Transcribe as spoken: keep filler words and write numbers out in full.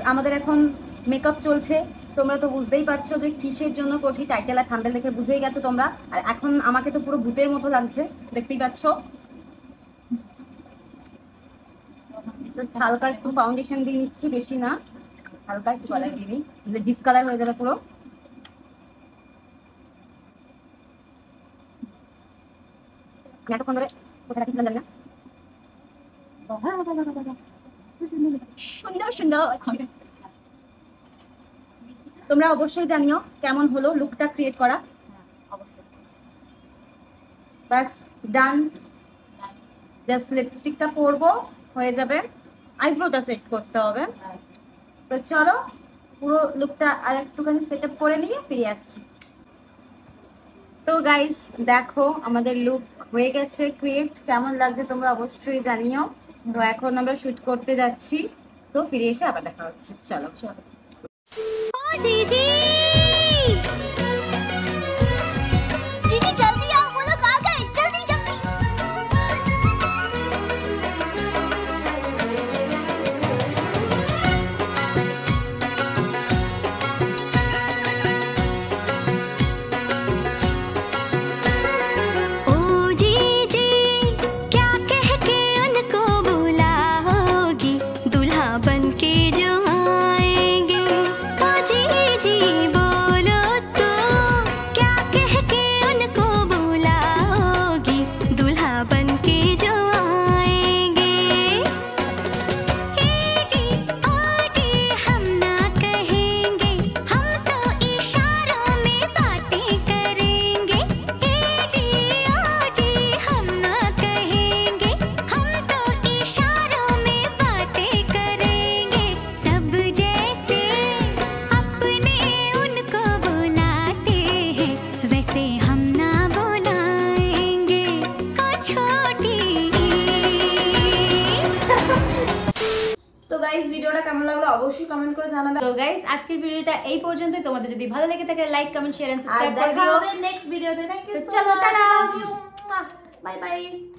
আমাদের এখন মেকআপ চলছে। তোমরা তো বুঝতেই পারছো যে কিসের জন্য করছি, টাইটেল আর থাম্বনেল দেখে বুঝেই গেছো তোমরা। আর এখন আমাকে তো পুরো ভূতের মতো লাগছে, দেখতেই পাচ্ছো। হালকা একটু ফাউন্ডেশন দিয়ে নিচ্ছি, বেশি না, হালকা একটু গলায় দিয়ে নিই, ডিসকালার হয়ে যাবে পুরো। এতক্ষণ ধরে কোথায় রাখছিলাম জানি না। সুন্দর সুন্দর। তোমরা অবশ্যই জানিও কেমন হলো লুকটা ক্রিয়েট করা। বাস ডান। জাস্ট লিপস্টিকটা পরবো, হয়ে যাবে। আইব্রোটা সেট করতে হবে। তো চলো পুরো লুকটা আর একটুখানি সেট আপ করে নিয়ে ফিরে আসছি। তো গাইস দেখো আমাদের লুক হয়ে গেছে ক্রিয়েট। কেমন লাগছে তোমরা অবশ্যই জানিও। তো এখন আমরা শুট করতে যাচ্ছি, তো ফিরে এসে আবার দেখা হচ্ছে। চলো চলো। दीदी दीदी जल्दी आओ, वो लोग आ गए, जल्दी जल्दी। ओ जीजी क्या कह के उनको बुलाओगी, दूल्हा बन के जो आएंगे। ओ जीजी बोलो तो क्या कह के उनको बुलाओगी, दूल्हा बन के जो आएंगे। ए जी ओ जी हम ना कहेंगे, हम तो इशारों में बातें करेंगे। ए जी ओ जी हम ना कहेंगे, हम तो इशारों में बातें करेंगे। सब जैसे अपने उनको बुलाते हैं, वैसे हम ना बुलाएंगे। ओ छोटी। তো গাইস ভিডিওটা কেমন লাগলো অবশ্যই কমেন্ট করে জানাবে। তো গাইস আজকের ভিডিওটা এই পর্যন্তই। তোমাদের যদি ভালো লেগে থাকে লাইক কমেন্ট শেয়ার এন্ড আর সাবস্ক্রাইব করে দেখা দিও। হবে নেক্সট ভিডিওতে। থ্যাংক ইউ তো সো চলো, much, tata. Love you, bye by.